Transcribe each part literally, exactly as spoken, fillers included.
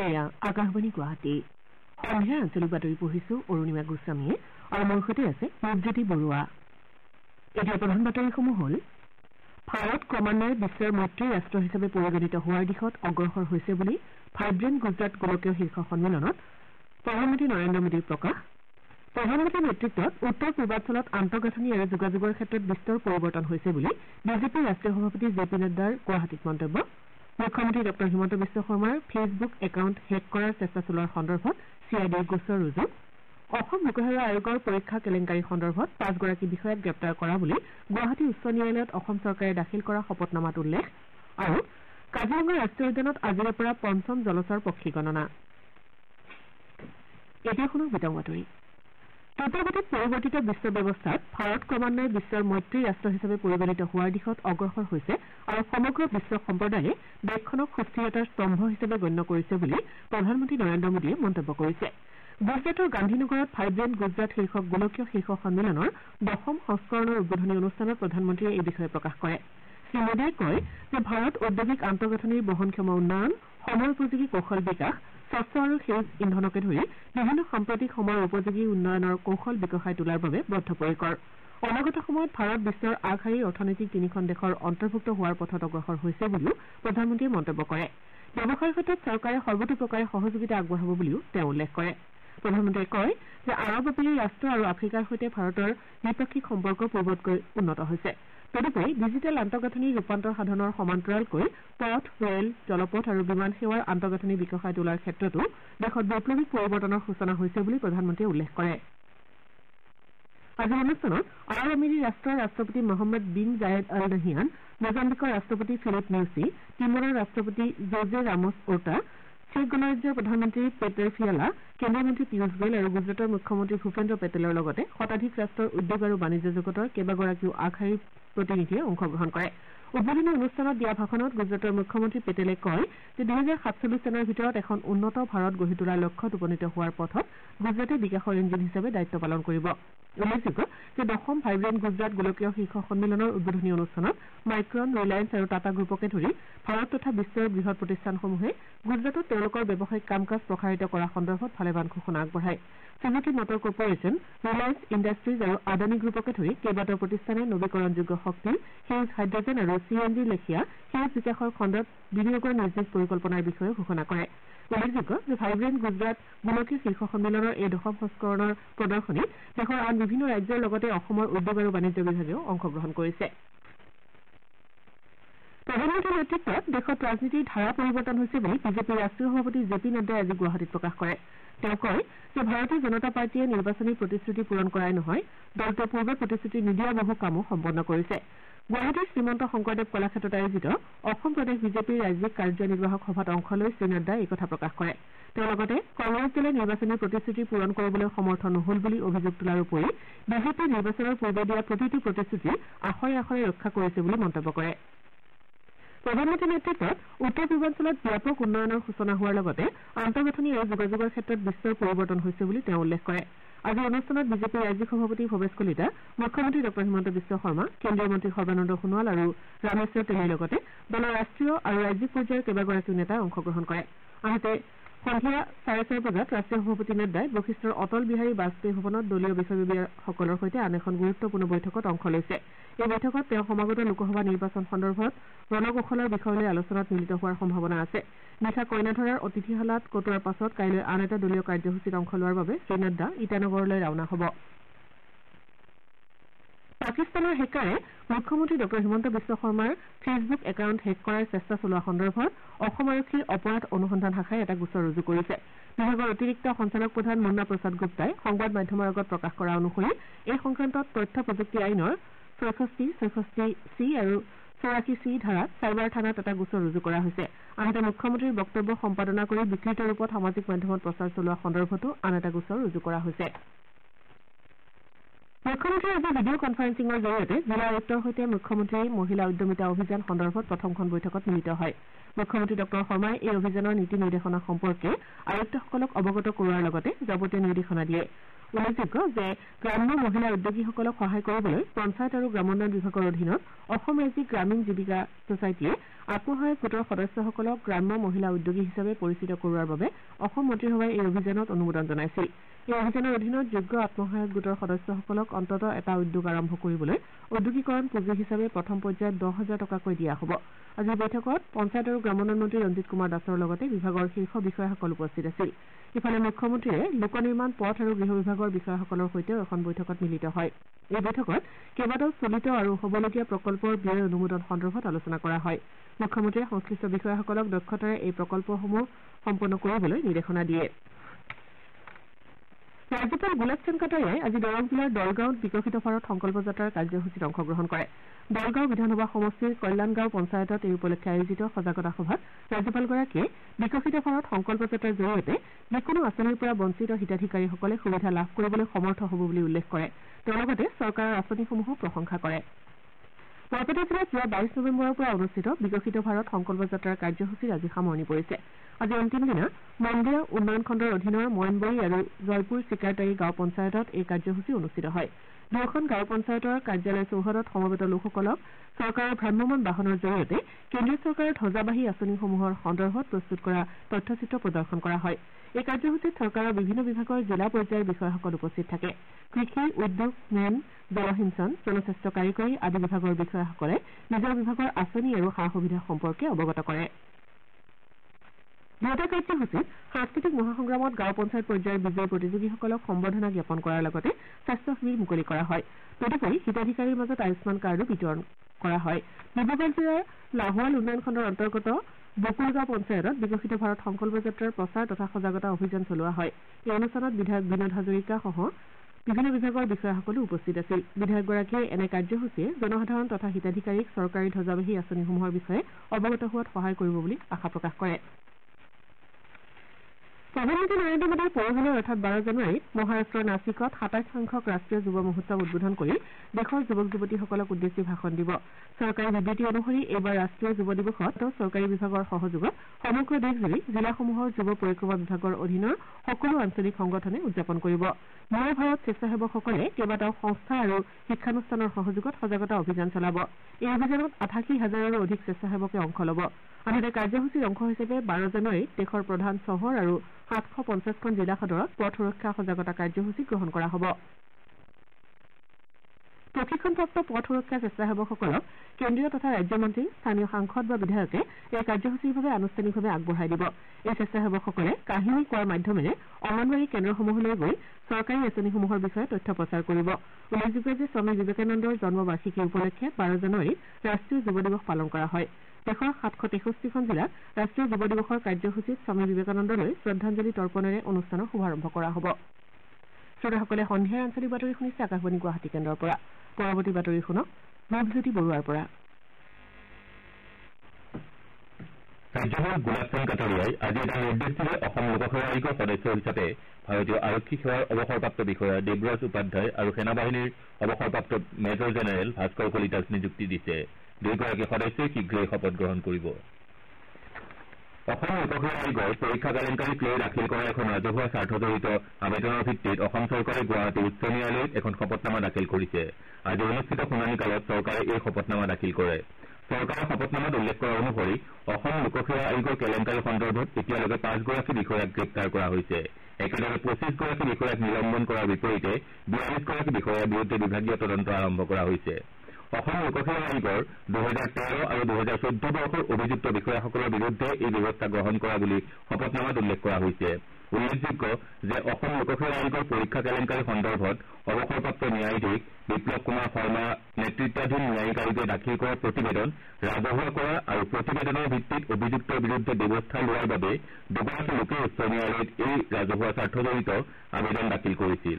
এয়া আকাশবাণী গুৱাহাটী সন্ধিয়া আঞ্চলিক বাতৰি পঢ়িছো অৰুণিমা গোস্বামীয়ে আৰু মোৰ সৈতে আছে ৰূপজ্যোতি বৰুৱা। এতিয়া প্ৰধান বাতৰিসমূহ হ'ল ভাৰত ক্ৰমান্বয়ে বিশ্বৰ মৈত্ৰী ৰাষ্ট্ৰ হিচাপে পৰিগণিত হোৱাৰ দিশত অগ্ৰসৰ হৈছে বুলি ভাইব্ৰেণ্ট গুজৰাট গোলকীয় শীৰ্ষ সন্মিলনত প্ৰধানমন্ত্ৰী নৰেন্দ্ৰ মোদীৰ প্ৰকাশ। প্ৰধানমন্ত্ৰীৰ নেতৃত্বত উত্তৰ পূৰ্বাঞ্চলত আন্তঃগাঁথনি আৰু যোগাযোগৰ ক্ষেত্ৰত বিস্তৰ পৰিৱৰ্তন হৈছে বুলি বিজেপিৰ ৰাষ্ট্ৰীয় সভাপতি জে পি নাড্ডাৰ গুৱাহাটীত মন্তব্য। মুখ্যমন্ত্ৰী ডঃ হিমন্ত বিশ্ব শৰ্মাৰ ফেচবুক একাউণ্ট হেক কৰাৰ চেষ্টা চলোৱাৰ সন্দৰ্ভত চি আই ডিৰ গোচৰ ৰুজু। অসম লোকসেৱা আয়োগৰ পৰীক্ষা কেলেংকাৰী সন্দৰ্ভত পাঁচগৰাকী বিষয়াক গ্ৰেপ্তাৰ কৰা বুলি গুৱাহাটী উচ্চ ন্যায়ালয়ত অসম চৰকাৰে দাখিল কৰা শপতনামাত উল্লেখ। আৰু কাজিৰঙা ৰাষ্ট্ৰীয় উদ্যানত আজিৰে পৰা পঞ্চম জলচৰ পক্ষী গণনা। এতিয়া শুনো বিতং বাতৰি। দ্ৰুতগতিত পৰিৱৰ্তিত বিশ্ব ব্যৱস্থাত ভাৰত ক্ৰমান্বয়ে বিশ্বৰ মৈত্ৰী ৰাষ্ট্ৰ হিচাপে পৰিগণিত হোৱাৰ দিশত অগ্ৰসৰ হৈছে আৰু সমগ্ৰ বিশ্ব সম্প্ৰদায়ে দেশখনক সুস্থিৰতাৰ স্তম্ভ হিচাপে গণ্য কৰিছে বুলি প্ৰধানমন্ত্ৰী নৰেন্দ্ৰ মোদীয়ে মন্তব্য কৰিছে। গুজৰাটৰ গান্ধীনগৰত ভাইব্ৰেণ্ট গুজৰাট শীৰ্ষক গোলকীয় শীৰ্ষ সন্মিলনৰ দশম সংস্কৰণৰ উদ্বোধনী অনুষ্ঠানত প্ৰধানমন্ত্ৰীয়ে এই বিষয়ে প্ৰকাশ কৰে। শ্ৰীমোদীয়ে কয় যে ভাৰত ঔদ্যোগিক আন্তঃগাঁথনিৰ বহনক্ষম উন্নয়ন, সময়োপযোগী কৌশল বিকাশ, স্বচ্ছ আৰু সেউজ ইন্ধনকে ধৰি বিভিন্ন সাম্প্ৰতিক সময়ৰ উপযোগী উন্নয়নৰ কৌশল বিকশাই তোলাৰ বাবে বদ্ধপৰিকৰ। অনাগত সময়ত ভাৰত বিশ্বৰ আগশাৰীৰ অৰ্থনৈতিক তিনিখন দেশৰ অন্তৰ্ভুক্ত হোৱাৰ পথত অগ্ৰসৰ হৈছে বুলিও প্ৰধানমন্ত্ৰীয়ে মন্তব্য কৰে। ব্যৱসায়ৰ ক্ষেত্ৰত চৰকাৰে সৰ্বতোপ্ৰকাৰে সহযোগিতা আগবঢ়াব বুলিও তেওঁ উল্লেখ কৰে। প্ৰধানমন্ত্ৰীয়ে কয় যে আৰৱ আমেৰি ৰাষ্ট্ৰ আৰু আফ্ৰিকাৰ সৈতে ভাৰতৰ দ্বিপাক্ষিক সম্পৰ্ক পূৰ্বতকৈ উন্নত হৈছে। তদুপৰি ডিজিটেল আন্তঃগাঁথনিৰ ৰূপান্তৰ সাধনৰ সমান্তৰালকৈ পথ, ৰেল, জলপথ আৰু বিমান সেৱাৰ আন্তঃগাঁথনি বিকশাই তোলাৰ ক্ষেত্ৰতো দেশত বৈপ্লৱিক পৰিৱৰ্তনৰ সূচনা হৈছে বুলি প্ৰধানমন্ত্ৰীয়ে উল্লেখ কৰে। আজিৰ অনুষ্ঠানত আৰৱ আমেৰি ৰাষ্ট্ৰৰ ৰাষ্ট্ৰপতি Mohamed bin Zayed Al Nahyan, মোজাম্বিকৰ ৰাষ্ট্ৰপতি ফিলিপ নিউচি, তিমুৰৰ ৰাষ্ট্ৰপতি জোজে ৰামছ ওৰ্টা, চেক গণৰাজ্যৰ প্ৰধানমন্ত্ৰী পেটৰ ফিয়ালা, কেন্দ্ৰীয় মন্ত্ৰী পীয়ুষ গোৱেল আৰু গুজৰাটৰ মুখ্যমন্ত্ৰী ভূপেন্দ্ৰ পেটেলৰ লগতে শতাধিক ৰাষ্ট্ৰৰ উদ্যোগ আৰু বাণিজ্য জগতৰ কেইবাগৰাকীও আগশাৰীৰ প্ৰতিনিধিয়ে অংশগ্ৰহণ কৰে। উদ্বোধনী অনুষ্ঠানত দিয়া ভাষণত গুজৰাটৰ মুখ্যমন্ত্ৰী পেটেলে কয় যে দুহেজাৰ সাতচল্লিছ চনৰ ভিতৰত এখন উন্নত ভাৰত গঢ়ি তোলাৰ লক্ষ্যত উপনীত হোৱাৰ পথত গুজৰাটে বিকাশৰ ইঞ্জিন হিচাপে দায়িত্ব পালন কৰিব। উল্লেখযোগ্য যে দশম ভাইব্ৰেণ্ট গুজৰাট গোলকীয় শীৰ্ষ সন্মিলনৰ উদ্বোধনী অনুষ্ঠানত মাইক্ৰন, ৰিলায়েন্স আৰু টাটা গ্ৰুপকে ধৰি ভাৰত তথা বিশ্বৰ বৃহৎ প্ৰতিষ্ঠানসমূহে গুজৰাটত তেওঁলোকৰ ব্যৱসায়িক কাম কাজ প্ৰসাৰিত কৰা সন্দৰ্ভত ভালেমান ঘোষণা আগবঢ়ায়। Suzuki Motor Corporation, Reliance Industries আৰু আদানী গ্ৰুপকে ধৰি কেইবাটাও প্ৰতিষ্ঠানে নবীকৰণযোগ্য শক্তি, সেউজ হাইড্ৰজেন আৰু চি এন জিৰ লেখীয়া সেউজ বিকাশৰ খণ্ডত বিনিয়োগৰ নিজ নিজ পৰিকল্পনাৰ বিষয়ে ঘোষণা কৰে। উল্লেখযোগ্য যে ভাইব্ৰেণ্ট গুজৰাট গোলকীয় শীৰ্ষ সন্মিলনৰ এই দশম সংস্কৰণৰ প্ৰদৰ্শনীত দেশৰ আন বিভিন্ন ৰাজ্যৰ লগতে অসমৰ উদ্যোগ আৰু বাণিজ্য বিভাগেও অংশগ্ৰহণ কৰিছে। প্ৰধানমন্ত্ৰীৰ নেতৃত্বত দেশত ৰাজনীতিৰ ধাৰা পৰিৱৰ্তন হৈছে বুলি বিজেপিৰ ৰাষ্ট্ৰীয় সভাপতি জে পি নাড্ডাই আজি গুৱাহাটীত প্ৰকাশ কৰে। তেওঁ কয় যে ভাৰতীয় জনতা পাৰ্টীয়ে নিৰ্বাচনী প্ৰতিশ্ৰুতি পূৰণ কৰাই নহয়, দলটোৱে পূৰ্বে প্ৰতিশ্ৰুতি নিদিয়া বহু কামো সম্পন্ন কৰিছে। গুৱাহাটীৰ শ্ৰীমন্ত শংকৰদেৱ কলাক্ষেত্ৰত আয়োজিত অসম প্ৰদেশ বিজেপিৰ ৰাজ্যিক কাৰ্যনিৰ্বাহক সভাত অংশ লৈ শ্ৰীনাড্ডাই এই কথা প্ৰকাশ কৰে। তেওঁ লগতে কংগ্ৰেছ দলে নিৰ্বাচনী প্ৰতিশ্ৰুতি পূৰণ কৰিবলৈ সমৰ্থ নহল বুলি অভিযোগ তোলাৰ উপৰি বিজেপিয়ে নিৰ্বাচনৰ পূৰ্বে দিয়া প্ৰতিটো প্ৰতিশ্ৰুতি আখৰে আখৰে ৰক্ষা কৰিছে বুলি মন্তব্য কৰে। প্ৰধানমন্ত্ৰীৰ নেতৃত্বত উত্তৰ পূৰ্বাঞ্চলত ব্যাপক উন্নয়নৰ সূচনা হোৱাৰ লগতে আন্তঃগাঁথনি আৰু যোগাযোগৰ ক্ষেত্ৰত বিশ্বৰ পৰিৱৰ্তন হৈছে বুলি তেওঁ উল্লেখ কৰে। আজিৰ অনুষ্ঠানত বিজেপিৰ ৰাজ্যিক সভাপতি ভৱেশ কলিতা, মুখ্যমন্ত্ৰী ডঃ হিমন্ত বিশ্ব শৰ্মা, কেন্দ্ৰীয় মন্ত্ৰী সৰ্বানন্দ সোণোৱাল আৰু ৰামেশ্বৰ তেলীৰ লগতে দলৰ ৰাষ্ট্ৰীয় আৰু ৰাজ্যিক পৰ্যায়ৰ কেইবাগৰাকীও নেতাই অংশগ্ৰহণ কৰে। আনহাতে সন্ধিয়া চাৰে চাৰি বজাত ৰাষ্ট্ৰীয় সভাপতি নাড্ডাই বশিষ্ঠৰ অটল বিহাৰী বাজপেয়ী ভৱনত দলীয় বিষয়ববীয়াসকলৰ সৈতে আন এখন গুৰুত্বপূৰ্ণ বৈঠকত অংশ লৈছে। এই বৈঠকত তেওঁ সমাগত লোকসভা নিৰ্বাচন সন্দৰ্ভত ৰণকৌশলৰ বিষয় লৈ আলোচনাত মিলিত হোৱাৰ সম্ভাৱনা আছে। নিশা কইনাধৰাৰ অতিথিশালাত কটোৱাৰ পাছত কাইলৈ আন এটা দলীয় কাৰ্যসূচীত অংশ লোৱাৰ বাবে শ্ৰীনাড্ডা ইটানগৰলৈ ৰাওনা হ'ব। পাকিস্তানৰ হেকাৰে মুখ্যমন্ত্ৰী ডঃ হিমন্ত বিশ্ব শৰ্মাৰ ফেচবুক একাউণ্ট হেক কৰাৰ চেষ্টা চলোৱা সন্দৰ্ভত অসম আৰক্ষীৰ অপৰাধ অনুসন্ধান শাখাই এটা গোচৰ ৰুজু কৰিছে। বিভাগৰ অতিৰিক্ত সঞ্চালক প্ৰধান মুন্না প্ৰসাদ গুপ্তাই সংবাদ মাধ্যমৰ আগত প্ৰকাশ কৰা অনুসৰি এই সংক্ৰান্তত তথ্য প্ৰযুক্তি আইনৰ ছয়ষষ্ঠি, ছয়ষষ্ঠি চি আৰু চৌৰাশী চি ধাৰাত চাইবাৰ থানাত এটা গোচৰ ৰুজু কৰা হৈছে। আনহাতে মুখ্যমন্ত্ৰীৰ বক্তব্য সম্পাদনা কৰি বিকৃত ৰূপত সামাজিক মাধ্যমত প্ৰচাৰ চলোৱা সন্দৰ্ভতো আন এটা গোচৰ ৰুজু কৰা হৈছে। মুখ্যমন্ত্ৰীয়ে আজি ভিডিঅ' কনফাৰেন্সিঙৰ জৰিয়তে জিলা আয়ুক্তৰ সৈতে মুখ্যমন্ত্ৰী মহিলা উদ্যমিতা অভিযান সন্দৰ্ভত প্ৰথমখন বৈঠকত মিলিত হয়। মুখ্যমন্ত্ৰী ডঃ শৰ্মাই এই অভিযানৰ নীতি নিৰ্দেশনা সম্পৰ্কে আয়ুক্তসকলক অৱগত কৰোৱাৰ লগতে যাৱতীয় নিৰ্দেশনা দিয়ে। উল্লেখযোগ্য যে গ্ৰাম্য মহিলা উদ্যোগীসকলক সহায় কৰিবলৈ পঞ্চায়ত আৰু গ্ৰামোন্নয়ন বিভাগৰ অধীনত অসম ৰাজ্যিক গ্ৰামীণ জীৱিকা ছচাইটিয়ে আত্মসহায়ক গোটৰ সদস্যসকলক গ্ৰাম্য মহিলা উদ্যোগী হিচাপে পৰিচিত কৰোৱাৰ বাবে অসম মন্ত্ৰীসভাই এই অভিযানত অনুমোদন জনাইছিল। এই অভিযানৰ অধীনত যোগ্য আত্মসহায়ক গোটৰ সদস্যসকলক অন্ততঃ এটা উদ্যোগ আৰম্ভ কৰিবলৈ উদ্যোগীকৰণ পুঁজি হিচাপে প্ৰথম পৰ্যায়ত দহ হাজাৰ টকাকৈ দিয়া হ'ব। আজিৰ বৈঠকত পঞ্চায়ত আৰু গ্ৰামোন্নয়ন মন্ত্ৰী ৰঞ্জিত কুমাৰ দাসৰ লগতে বিভাগৰ শীৰ্ষ বিষয়াসকল উপস্থিত আছিল। ইফালে মুখ্যমন্ত্ৰীয়ে লোক নিৰ্মাণ পথ আৰু গৃহ বিভাগৰ বিষয়াসকলৰ সৈতেও এখন বৈঠকত মিলিত হয়। এই বৈঠকত কেইবাটাও চলিত আৰু হ'বলগীয়া প্ৰকল্পৰ ব্যয় অনুমোদন সন্দৰ্ভত আলোচনা কৰা হয়। মুখ্যমন্ত্ৰীয়ে সংশ্লিষ্ট বিষয়াসকলক দক্ষতাৰে এই প্ৰকল্পসমূহ সম্পন্ন কৰিবলৈ নিৰ্দেশনা দিয়ে। ৰাজ্যপাল গোলাপ চান্দ কাটাৰিয়াই আজি দৰং জিলাৰ দলগাঁৱত বিকশিত ভাৰত সংকল্প যাত্ৰাৰ কাৰ্যসূচীত অংশগ্ৰহণ কৰে। দলগাঁও বিধানসভা সমষ্টিৰ কল্যাণগাঁও পঞ্চায়তত এই উপলক্ষে আয়োজিত সজাগতা সভাত ৰাজ্যপালগৰাকীয়ে বিকশিত ভাৰত সংকল্প যাত্ৰাৰ জৰিয়তে যিকোনো আঁচনিৰ পৰা বঞ্চিত হিতাধিকাৰীসকলে সুবিধা লাভ কৰিবলৈ সমৰ্থ হ'ব বুলি উল্লেখ কৰে। তেওঁ লগতে চৰকাৰৰ আঁচনিসমূহো প্ৰশংসা কৰে। বৰপেটা জিলাত যোৱা বাইছ নৱেম্বৰৰ পৰা অনুষ্ঠিত বিকশিত ভাৰত সংকল্প যাত্ৰাৰ কাৰ্যসূচীৰ আজি সামৰণি পৰিছে। আজি অন্তিম দিনা মন্দিৰা উন্নয়ন খণ্ডৰ অধীনৰ ময়নবৰী আৰু জয়পুৰ চিকাৰতাৰী গাঁও পঞ্চায়তত এই কাৰ্যসূচী অনুষ্ঠিত হয়। দুয়োখন গাঁও পঞ্চায়তৰ কাৰ্যালয় চৌহদত সমবেত লোকসকলক চৰকাৰৰ ভ্ৰাম্যমাণ বাহনৰ জৰিয়তে কেন্দ্ৰীয় চৰকাৰৰ ধ্বজাবাহী আঁচনিসমূহৰ সন্দৰ্ভত প্ৰস্তুত কৰা তথ্যচিত্ৰ প্ৰদৰ্শন কৰা হয়। এই কাৰ্যসূচীত চৰকাৰৰ বিভিন্ন বিভাগৰ জিলা পৰ্যায়ৰ বিষয়াসকল উপস্থিত থাকে। কৃষি, উদ্যোগ, ম্যান, জলসিঞ্চন, জনস্বাস্থ্য কাৰিকৰী আদি বিভাগৰ বিষয়াসকলে নিজৰ বিভাগৰ আঁচনি আৰু সা সুবিধা সম্পৰ্কে অৱগত কৰে। দুয়োটা কাৰ্যসূচীত সাংস্কৃতিক মহাসংগ্ৰামত গাঁও পঞ্চায়ত পৰ্যায়ৰ বিজয়ী প্ৰতিযোগীসকলক সম্বৰ্ধনা জ্ঞাপন কৰাৰ লগতে স্বাস্থ্য শিবিৰ মুকলি কৰা হয়। তদুপৰি হিতাধিকাৰীৰ মাজত আয়ুষ্মান কাৰ্ডো বিতৰণ কৰা হয়। ডিব্ৰুগড় জিলাৰ লাহোৱাল উন্নয়ন খণ্ডৰ অন্তৰ্গত বকুলগাঁও পঞ্চায়তত বিকশিত ভাৰত সংকল্প যাত্ৰাৰ প্ৰচাৰ তথা সজাগতা অভিযান চলোৱা হয়। এই অনুষ্ঠানত বিধায়ক বিনোদ হাজৰিকাসহ বিভিন্ন বিভাগৰ বিষয়াসকলো উপস্থিত আছিল। বিধায়কগৰাকীয়ে এনে কাৰ্যসূচীয়ে জনসাধাৰণ তথা হিতাধিকাৰীক চৰকাৰী ধ্বজাবাহী আঁচনিসমূহৰ বিষয়ে অৱগত হোৱাত সহায় কৰিব বুলি আশা প্ৰকাশ কৰে। প্ৰধানমন্ত্ৰী নৰেন্দ্ৰ মোদীয়ে পৰহিলৈ অৰ্থাৎ বাৰ জানুৱাৰীত মহাৰাট্টৰ নাছিকত সাতাইছ সংখ্যক ৰাষ্ট্ৰীয় যুৱ মহোৎসৱ উদ্বোধন কৰি দেশৰ যুৱক যুৱতীসকলক উদ্দেশ্যি ভাষণ দিব। চৰকাৰী বিবৃতি অনুসৰি এইবাৰ ৰাষ্ট্ৰীয় যুৱ দিৱসত চৰকাৰী বিভাগৰ সহযোগত সমগ্ৰ দেশজুৰি জিলাসমূহৰ যুৱ পৰিক্ৰমা বিভাগৰ অধীনৰ সকলো আঞ্চলিক সংগঠনে উদযাপন কৰিব। মোৰ ভাৰত স্বেচ্ছাসেৱকসকলে কেইবাটাও সংস্থা আৰু শিক্ষানুষ্ঠানৰ সহযোগত সজাগতা অভিযান চলাব। এই অভিযানত আঠাশী হাজাৰৰো অধিক স্বেচ্ছাসেৱকে অংশ ল'ব। আনহাতে কাৰ্যসূচীৰ অংশ হিচাপে বাৰ জানুৱাৰীত দেশৰ প্ৰধান চহৰ আৰু সাতশ পঞ্চাছখন জিলা সদৰত পথ সুৰক্ষা সজাগতা কাৰ্যসূচী গ্ৰহণ কৰা হ'ব। প্ৰশিক্ষণপ্ৰাপ্ত পথ সুৰক্ষা স্বেচ্ছাসেৱকসকলক কেন্দ্ৰীয় তথা ৰাজ্যমন্ত্ৰী, স্থানীয় সাংসদ বা বিধায়কে এই কাৰ্যসূচীৰ বাবে আনুষ্ঠানিকভাৱে আগবঢ়াই দিব। এই স্বেচ্ছাসেৱকসকলে কাহিনী কোৱাৰ মাধ্যমেৰে অংগনৱাড়ী কেন্দ্ৰসমূহলৈ গৈ চৰকাৰী আঁচনিসমূহৰ বিষয়ে তথ্য প্ৰচাৰ কৰিব। উল্লেখযোগ্য যে স্বামী বিবেকানন্দৰ জন্মবাৰ্ষিকী উপলক্ষে বাৰ জানুৱাৰীত ৰাষ্ট্ৰীয় যুৱ দিৱস পালন কৰা হয়। দেশৰ সাতশ তেষষ্ঠিখন জিলাত ৰাষ্ট্ৰীয় যুৱ দিৱসৰ কাৰ্যসূচীত স্বামী বিবেকানন্দলৈ শ্ৰদ্ধাঞ্জলি তৰ্পণেৰে অনুষ্ঠানৰ শুভাৰম্ভ কৰা হ'ব। শ্ৰোতাসকলে সন্ধিয়াৰ আঞ্চলিক বাতৰি শুনিছে আকাশবাণী গুৱাহাটী কেন্দ্ৰৰ পৰা। পৰৱৰ্তী বাতৰি শুনক ৰূপজ্যোতি বৰুৱাৰ পৰা। ৰাজ্যপাল গোলাপ চান্দ কাটাৰিয়াই আজি এটা নিৰ্দেশ দিলে অসম লোকসেৱা আয়োগৰ সদস্য হিচাপে ভাৰতীয় আৰক্ষী সেৱাৰ অৱসৰপ্ৰাপ্ত বিষয়া দেৱৰাজ উপাধ্যায় আৰু সেনাবাহিনীৰ অৱসৰপ্ৰাপ্ত মেজৰ জেনেৰেল ভাস্কৰ কলিতাক নিযুক্তি দিছে। দুয়োগৰাকী সদস্যই শীঘ্ৰেই শপত গ্ৰহণ কৰিব। অসম লোকসেৱা আয়োগৰ পৰীক্ষা কেলেংকাৰীক লৈ দাখিল কৰা এখন ৰাজহুৱা স্বাৰ্থজড়িত আবেদনৰ ভিত্তিত অসম চৰকাৰে গুৱাহাটী উচ্চ ন্যায়ালয়ত এখন শপতনামা দাখিল কৰিছে। আজি অনুষ্ঠিত শুনানি কালত চৰকাৰে এই শপতনামা দাখিল কৰে। চৰকাৰৰ শপতনামাত উল্লেখ কৰা অনুসৰি অসম লোকসেৱা আয়োগৰ কেলেংকাৰী সন্দৰ্ভত এতিয়ালৈকে পাঁচগৰাকী বিষয়াক গ্ৰেপ্তাৰ কৰা হৈছে। একেদৰে পঁচিছগৰাকী বিষয়াক নিলম্বন কৰাৰ বিপৰীতে বিয়াল্লিছগৰাকী বিষয়াৰ বিৰুদ্ধে বিভাগীয় তদন্ত আৰম্ভ কৰা হৈছে। অসম লোকসেৱা আয়োগৰ দুহেজাৰ তেৰ আৰু দুহেজাৰ চৈধ্য বৰ্ষৰ অভিযুক্ত বিষয়াসকলৰ বিৰুদ্ধে এই ব্যৱস্থা গ্ৰহণ কৰা বুলি শপতনামাত উল্লেখ কৰা হৈছে। উল্লেখযোগ্য যে অসম লোকসেৱা আয়োগৰ পৰীক্ষা কেলেংকাৰী সন্দৰ্ভত অৱসৰপ্ৰাপ্ত ন্যায়াধীশ বিপ্লৱ কুমাৰ শৰ্মা নেতৃত্বাধীন ন্যায়িক আয়োগে দাখিল কৰা প্ৰতিবেদন ৰাজহুৱা কৰা আৰু প্ৰতিবেদনৰ ভিত্তিত অভিযুক্তৰ বিৰুদ্ধে ব্যৱস্থা লোৱাৰ বাবে দুগৰাকী লোকে উচ্চ ন্যায়ালয়ত এই ৰাজহুৱা স্বাৰ্থজড়িত আবেদন দাখিল কৰিছিল।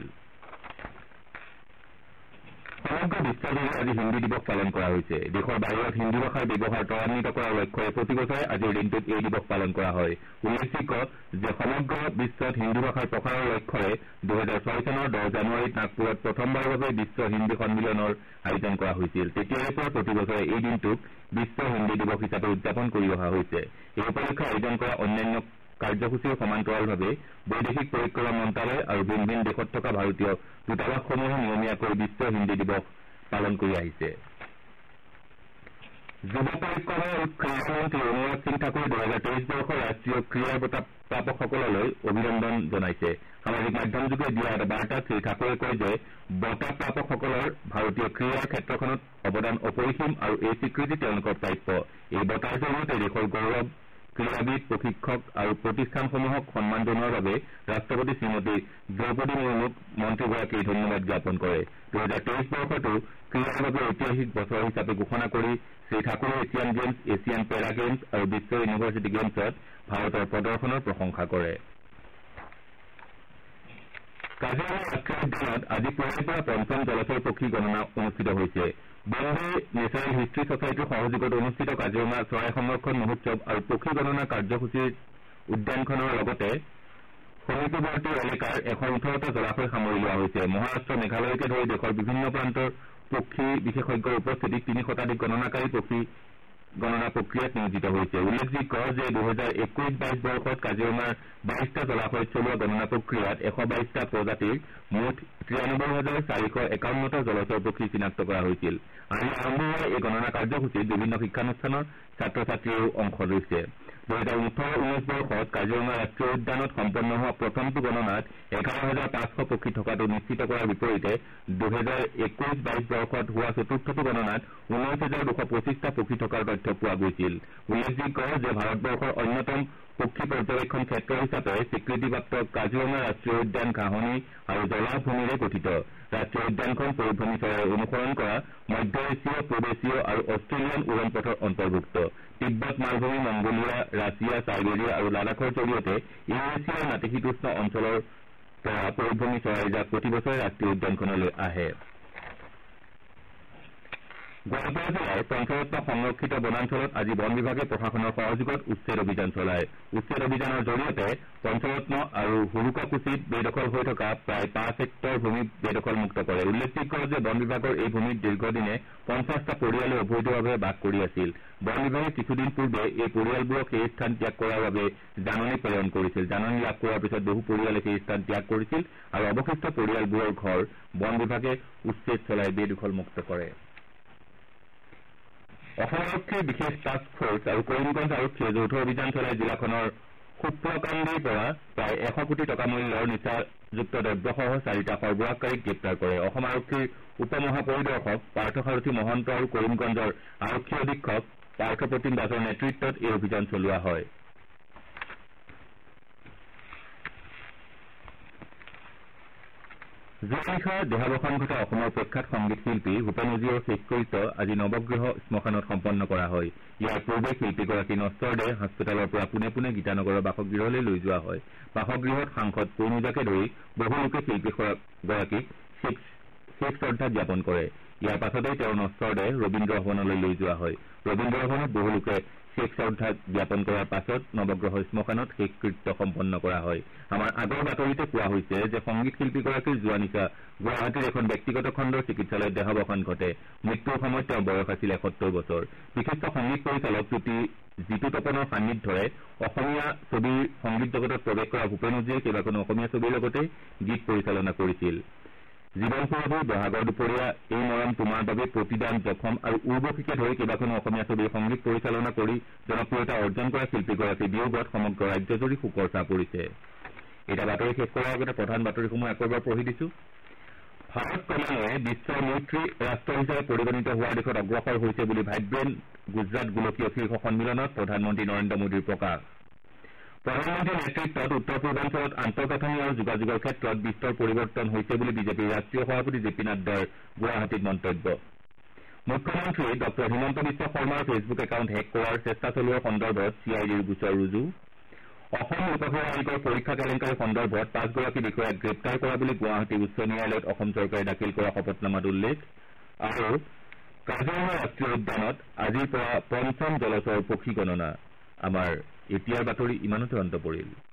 সমগ্ৰ বিশ্বজুৰি আজি হিন্দী দিৱস পালন কৰা হৈছে। দেশৰ বাহিৰত হিন্দী ভাষাৰ ব্যৱহাৰ ত্বৰান্বিত কৰাৰ লক্ষ্যৰে প্ৰতিবছৰে আজিৰ দিনটোত এই দিৱস পালন কৰা হয়। উল্লেখযোগ্য যে সমগ্ৰ বিশ্বত হিন্দী ভাষাৰ প্ৰসাৰৰ লক্ষ্যৰে দুহেজাৰ ছয় চনৰ দহ জানুৱাৰীত নাগপুৰত প্ৰথমবাৰৰ বাবে বিশ্ব হিন্দী সন্মিলনৰ আয়োজন কৰা হৈছিল। তেতিয়াৰে পৰা প্ৰতিবছৰে এই দিনটোক বিশ্ব হিন্দী দিৱস হিচাপে উদযাপন কৰি অহা হৈছে। এই উপলক্ষে আয়োজন কৰা অন্যান্য কাৰ্যসূচীৰ সমান্তৰালভাৱে বৈদেশিক পৰিক্ৰমা মন্ত্ৰালয় আৰু ভিন ভিন দেশত থকা ভাৰতীয় দূতাবাসসমূহে নিয়মীয়াকৈ বিশ্ব হিন্দী দিৱস পালন কৰি আহিছে। যুৱ পৰিক্ৰমা আৰু ক্ৰীড়া মন্ত্ৰী অনুৰাগ সিং ঠাকুৰে দুহেজাৰ তেইছ বৰ্ষৰ ৰাষ্ট্ৰীয় ক্ৰীড়াৰ বঁটা প্ৰাপকসকললৈ অভিনন্দন জনাইছে। সামাজিক মাধ্যমযোগে দিয়া এটা বাৰ্তাত শ্ৰী ঠাকুৰে কয় যে বঁটা প্ৰাপকসকলৰ ভাৰতীয় ক্ৰীড়াৰ ক্ষেত্ৰখনত অৱদান অপৰিসীম আৰু এই স্বীকৃতি তেওঁলোকৰ প্ৰাপ্য। এই বঁটাৰ জৰিয়তে দেশৰ গৌৰৱ ক্ৰীড়াবিদ প্ৰশিক্ষক আৰু প্ৰতিষ্ঠানসমূহক সন্মান জনোৱাৰ বাবে ৰাষ্ট্ৰপতি শ্ৰীমতী দ্ৰৌপদী মুৰ্মুক মন্ত্ৰীগৰাকীয়ে ধন্যবাদ জ্ঞাপন কৰে। দুহেজাৰ তেইছ বৰ্ষটো ক্ৰীড়াৰ বাবে ঐতিহাসিক বছৰ হিচাপে ঘোষণা কৰি শ্ৰী ঠাকুৰে Asian Games Asian Para Games আৰু বিশ্ব ইউনিভাৰ্চিটি গেমছত ভাৰতৰ প্ৰদৰ্শনৰ প্ৰশংসা কৰে। কাজিৰঙা ৰাষ্ট্ৰীয় উদ্যানত আজি পুৱাৰে পৰা পঞ্চম জলচৰ পক্ষী গণনা অনুষ্ঠিত হৈছে। বম্বে নেচাৰেল হিষ্ট্ৰী ছচাইটিৰ সহযোগত অনুষ্ঠিত কাজিৰঙা চৰাই সংৰক্ষণ মহোৎসৱ আৰু পক্ষী গণনা কাৰ্যসূচীৰ উদ্যানখনৰ লগতে সমীপৱৰ্তী এলেকাৰ এশ ওঠৰটা জলাশয় সামৰি লোৱা হৈছে। মহাৰাষ্ট্ৰ মেঘালয়কে ধৰি দেশৰ বিভিন্ন প্ৰান্তৰ পক্ষী বিশেষজ্ঞৰ উপস্থিতিত তিনি শতাধিক গণনাকাৰী পক্ষী গণনা প্ৰক্ৰিয়াত নিয়োজিত হৈছে। উল্লেখযোগ্য যে দুহেজাৰ একৈশ বাইশ বৰ্ষত কাজিৰঙাৰ বাইশটা জলাশয়ত চলোৱা গণনা প্ৰক্ৰিয়াত এশ বাইশটা প্ৰজাতিৰ মুঠ তিৰানব্বৈ হাজাৰ চাৰিশ একাৱন্নটা জলচৰ পক্ষী চিনাক্ত কৰা হৈছিল। আজি আৰম্ভ হোৱা এই গণনা কাৰ্যসূচীত বিভিন্ন শিক্ষানুষ্ঠানৰ ছাত্ৰ ছাত্ৰীয়েও অংশ লৈছে। দুহেজাৰ ওঠৰ ঊনৈশ বৰ্ষত কাজিৰঙা ৰাষ্ট্ৰীয় উদ্যানত সম্পন্ন হোৱা প্ৰথমটো গণনাত এঘাৰ হাজাৰ পাঁচশ পক্ষী থকাটো নিশ্চিত কৰাৰ বিপৰীতে দুহেজাৰ একৈশ বাইশ বৰ্ষত হোৱা চতুৰ্থটো গণনাত ঊনৈশ হাজাৰ দুশ পঁচিছটা পক্ষী থকাৰ তথ্য পোৱা গৈছিল। উল্লেখযোগ্য যে ভাৰতবৰ্ষৰ অন্যতম পক্ষী পৰ্যবেক্ষণ ক্ষেত্ৰ হিচাপে স্বীকৃতিপ্ৰাপ্ত কাজিৰঙা ৰাষ্ট্ৰীয় উদ্যান ঘাঁহনি আৰু জলাভূমিৰে গঠিত। ৰাষ্ট্ৰীয় উদ্যানখন পৰিভ্ৰমী চৰাই অনুসৰণ কৰা মধ্য এছীয় পূব এছীয় আৰু অষ্ট্ৰেলিয়ান উৰণ পথৰ অন্তৰ্ভুক্ত। তিব্বত মালভূমি মংগোলিয়া ৰাছিয়া চাইবেৰিয়া আৰু লাডাখৰ জৰিয়তে ইউৰেছিয়াৰ নাতিশীতোষ্ণ অঞ্চলৰ পৰা পৰিভ্ৰমী চৰাইজাক প্ৰতি বছৰে ৰাষ্ট্ৰীয় উদ্যানখনলৈ আহে। গোৱালপাৰা জিলাৰ পঞ্চৰত্ন সংৰক্ষিত বনাঞ্চলত আজি বন বিভাগে প্ৰশাসনৰ সহযোগত উচ্ছেদ অভিযান চলায়। উচ্ছেদ অভিযানৰ জৰিয়তে পঞ্চৰত্ন আৰু হুৰুকাকুছিত বেদখল হৈ থকা প্ৰায় পাঁচ হেক্টৰ ভূমি বেদখলমুক্ত কৰে। উল্লেখযোগ্য যে বন বিভাগৰ এই ভূমিত দীৰ্ঘদিনে পঞ্চাছটা পৰিয়ালে অবৈধভাৱে বাস কৰি আছিল। বন বিভাগে কিছুদিন পূৰ্বে এই পৰিয়ালবোৰক সেই স্থান ত্যাগ কৰাৰ বাবে জাননী প্ৰেৰণ কৰিছিল। জাননী লাভ কৰাৰ পিছত বহু পৰিয়ালে সেই স্থান ত্যাগ কৰিছিল আৰু অৱশিষ্ট পৰিয়ালবোৰৰ ঘৰ বন বিভাগে উচ্ছেদ চলাই বেদখলমুক্ত কৰে। অসম আৰক্ষীৰ বিশেষ টাস্ক ফৰ্চ আৰু কৰিমগঞ্জ আৰক্ষীয়ে যৌথ অভিযান চলাই জিলাখনৰ সুপ্ৰকান্দিৰ পৰা প্ৰায় এশ কোটি টকা মূল্যৰ নিচাযুক্ত দ্ৰব্যসহ চাৰিটা সৰবৰাহকাৰীক গ্ৰেপ্তাৰ কৰে। অসম আৰক্ষীৰ উপ মহাপৰিদৰ্শক পাৰ্থসাৰথী মহন্ত আৰু কৰিমগঞ্জৰ আৰক্ষী অধীক্ষক পাৰ্থপ্ৰতিম দাসৰ নেতৃত্বত এই অভিযান চলোৱা হয়। যোৱা নিশা দেহাৱসান ঘটা অসমৰ প্ৰখ্যাত সংগীত শিল্পী ভূপেন হাজৰিকাৰ শেষকৃত্য আজি নৱগ্ৰহ শ্মশানত সম্পন্ন কৰা হয়। ইয়াৰ পূৰ্বে শিল্পীগৰাকী নশ্বৰ দেহ হাস্পতালৰ পৰা পোনে পোনে গীতানগৰৰ বাসগৃহলৈ লৈ যোৱা হয়। বাসগৃহত সাংসদ পূৰ্ণিজাকে ধৰি বহু লোকে শিল্পীগৰাকীক শেষ শ্ৰদ্ধা জ্ঞাপন কৰে। ইয়াৰ পাছতেই তেওঁৰ নশ্বৰ দেহ ৰবীন্দ্ৰ ভৱনলৈ লৈ যোৱা হয়। ৰবীন্দ্ৰ ভৱনত বহু লোকে শেষ শ্ৰদ্ধা জ্ঞাপন কৰাৰ পাছত নৱগ্ৰহ শ্মশানত শেষকৃত্য সম্পন্ন কৰা হয়। আমাৰ আগৰ বাতৰিতে কোৱা হৈছে যে সংগীত শিল্পীগৰাকীৰ যোৱা নিশা গুৱাহাটীৰ এখন ব্যক্তিগত খণ্ডৰ চিকিৎসালয়ত দেহাৱসান ঘটে। মৃত্যুৰ সময়ত তেওঁৰ বয়স আছিল এসত্তৰ বছৰ। বিশিষ্ট সংগীত পৰিচালক জ্যোতি জিতু তপনৰ সান্নিধ্যৰে অসমীয়া ছবিৰ সংগীত জগতত প্ৰৱেশ কৰা ভূপেন হাজৰিকাই কেইবাখনো অসমীয়া ছবিৰ লগতে গীত পৰিচালনা কৰিছিল। জীৱন সুৰভি বহাগৰ দুপৰীয়া এই মৰম তোমাৰ বাবে প্ৰতিদান জখম আৰু উৰ্বশীকে ধৰি কেইবাখনো অসমীয়া ছবিৰ সংগীত পৰিচালনা কৰি জনপ্ৰিয়তা অৰ্জন কৰা শিল্পীগৰাকীৰ বিয়োগত সমগ্ৰ ৰাজ্যজুৰি শোকৰ ছাঁ পৰিছে। এতিয়া বাতৰি শেষ কৰাৰ আগতে প্ৰধান বাতৰিসমূহ আকৌ এবাৰ পঢ়ি দিছো। ভাৰত ক্ৰমান্বয়ে বিশ্বৰ মৈত্ৰী ৰাষ্ট্ৰ হিচাপে পৰিগণিত হোৱাৰ দিশত অগ্ৰসৰ হৈছে বুলি ভাইব্ৰেণ্ট গুজৰাট গোলকীয় শীৰ্ষ সন্মিলনত প্ৰধানমন্ত্ৰী নৰেন্দ্ৰ মোদীৰ প্ৰকাশ। প্ৰধানমন্ত্ৰীৰ নেতৃত্বত উত্তৰ পূৰ্বাঞ্চলত আন্তঃগাঁথনি আৰু যোগাযোগৰ ক্ষেত্ৰত বিস্তৰ পৰিৱৰ্তন হৈছে বুলি বিজেপিৰ ৰাষ্ট্ৰীয় সভাপতি জে পি নাড্ডাৰ গুৱাহাটীত মন্তব্য। মুখ্যমন্ত্ৰী ডঃ হিমন্ত বিশ্ব শৰ্মাৰ ফেচবুক একাউণ্ট হেক কৰাৰ চেষ্টা চলোৱাৰ সন্দৰ্ভত চি আই ডিৰ গোচৰ ৰুজু। অসম লোকসেৱা আয়োগৰ পৰীক্ষা কেলেংকাৰী সন্দৰ্ভত পাঁচগৰাকী বিষয়াক গ্ৰেপ্তাৰ কৰা বুলি গুৱাহাটী উচ্চ ন্যায়ালয়ত অসম চৰকাৰে দাখিল কৰা শপতনামাত উল্লেখ। আৰু কাজিৰঙা ৰাষ্ট্ৰীয় উদ্যানত আজিৰ পৰা পঞ্চম জলচৰ পক্ষী গণনা। আমাৰ এতিয়াৰ বাতৰি ইমানতে অন্ত পৰিল।